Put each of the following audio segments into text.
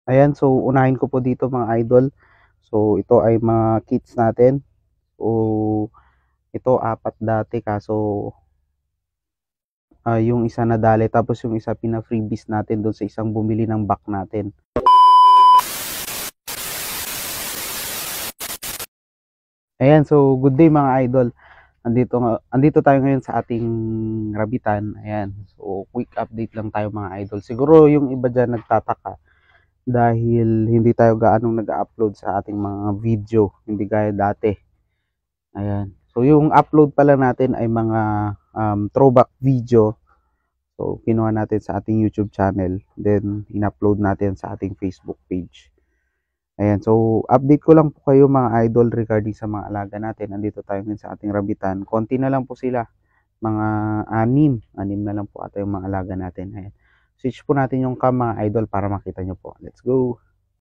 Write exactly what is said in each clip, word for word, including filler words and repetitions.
Ayan, so unahin ko po dito mga idol. So ito ay mga kits natin. So ito apat dati kaso ah, yung isa nadali tapos yung isa pina-freebies natin doon sa isang bumili ng back natin. Ayan, so good day mga idol. Andito nga, andito tayo ngayon sa ating Rabitan. Ayan. So quick update lang tayo mga idol. Siguro yung iba diyan nagtataka dahil hindi tayo gaanong nag-upload sa ating mga video, hindi gaya dati. Ayan. So yung upload pala natin ay mga um, throwback video. So kinuha natin sa ating YouTube channel, then in-upload natin sa ating Facebook page. Ayan, so update ko lang po kayo mga idol regarding sa mga alaga natin. Andito tayo ngayon sa ating Rabitan. Konti na lang po sila, mga anim. Anim na lang po ata yung mga alaga natin. Ayan. Switch po natin yung cam mga idol para makita nyo po. Let's go!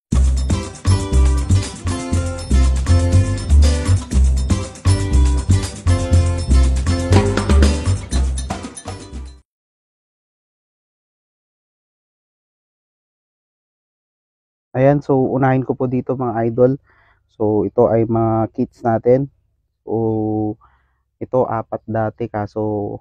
Ayan, so unahin ko po dito mga idol. So ito ay mga kits natin. So ito apat dati kaso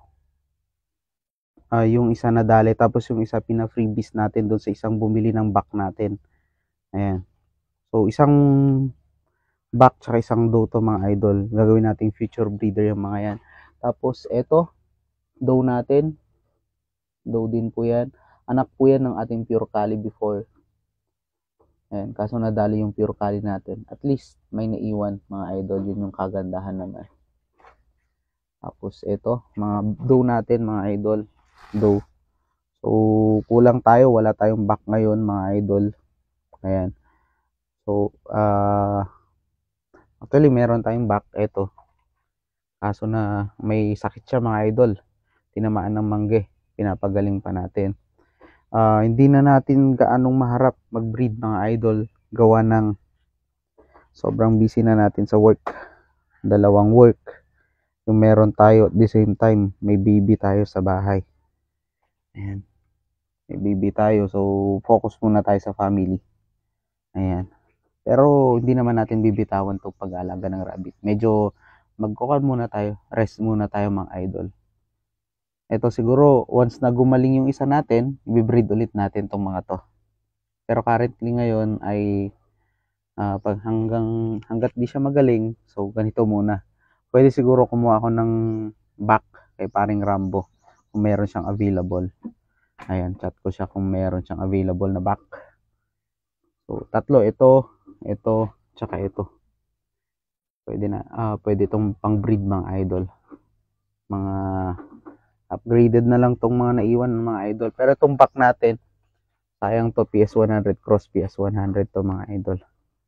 uh, yung isa nadali tapos yung isa pina-freebies natin doon sa isang bumili ng back natin. Ayan. So isang back tsaka isang doe to mga idol. Gagawin nating future breeder yung mga yan. Tapos ito, doe natin. Doe din po yan. Anak po yan ng ating pure cali before. Ayan, kaso nadali yung pure cali natin. At least may naiwan mga idol. Yun yung kagandahan naman. Tapos ito, mga doe natin mga idol. Doe. So kulang tayo. Wala tayong back ngayon mga idol. Ayan. So, ah... Uh, actually, meron tayong back. Ito. Kaso na may sakit siya mga idol. Tinamaan ng mangge. Pinapagaling pa natin. Uh, hindi na natin gaanong maharap mag-breed mga idol. Gawa ng sobrang busy na natin sa work. Dalawang work. Yung meron tayo at the same time, may baby tayo sa bahay. Ayan. May baby tayo. So, focus muna tayo sa family. Ayan. Pero hindi naman natin bibitawan itong pag-aalaga ng rabbit. Medyo magkukan muna tayo. Rest muna tayo mga idol. Ito siguro, once na gumaling yung isa natin, i-breed ulit natin itong mga to. Pero currently ngayon ay uh, pag hanggang, hanggat di siya magaling, so ganito muna. Pwede siguro kumuha ako ng back kay paring Rambo kung meron siyang available. Ayan, chat ko siya kung meron siyang available na back. So, tatlo, ito, ito, tsaka ito. Pwede na, uh, pwede itong pang breed mga idol. Mga upgraded na lang tong mga naiwan ng mga idol. Pero itong back natin, sayang to, P S one hundred, cross P S one hundred to mga idol.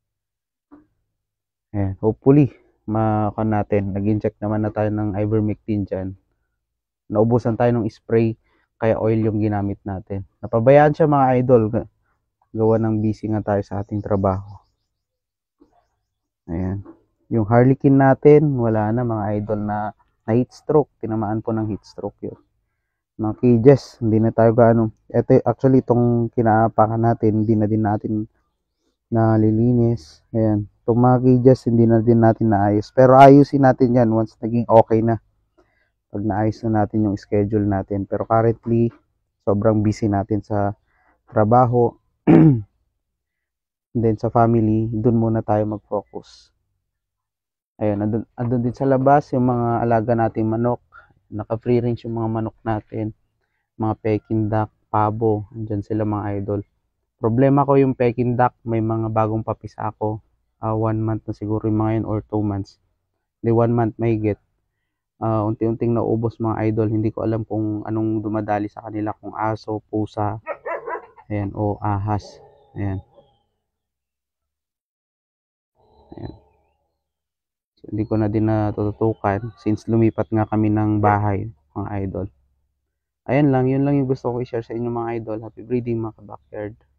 Ayan, hopefully, makakon natin. Nag-inject naman na tayo ng ivermectin dyan. Naubusan tayo ng spray, kaya oil yung ginamit natin. Napabayaan siya mga idol. Gawa ng busy nga tayo sa ating trabaho. Ayan. Yung harlequin natin, wala na mga idol na, na heat stroke. Tinamaan po ng heat stroke yun. Mga cages, hindi na tayo gaano. Ito, actually, itong kinaapakan natin, hindi na din natin nalilinis. Ayan. Itong mga cages, hindi na din natin naayos. Pero ayusin natin yan once naging okay na. Pag naayos na natin yung schedule natin. Pero currently, sobrang busy natin sa trabaho. And then sa family, dun muna tayo mag-focus. Ayun, andun, andun din sa labas yung mga alaga nating manok. Naka-free range yung mga manok natin. Mga Peking duck, pabo, andyan sila mga idol. Problema ko yung Peking duck, may mga bagong papis ako. Uh, one month na siguro yung mga yun or two months. Hindi, one month may get. Uh, unti-unting naubos mga idol. Hindi ko alam kung anong dumadali sa kanila, kung aso, pusa, ayan, o ahas. Ayan. Ayan. So, hindi ko na din natututukan since lumipat nga kami ng bahay, mga idol. Ayan lang, yun lang yung gusto ko i-share sa inyo mga idol. Happy breeding mga ka-backyard.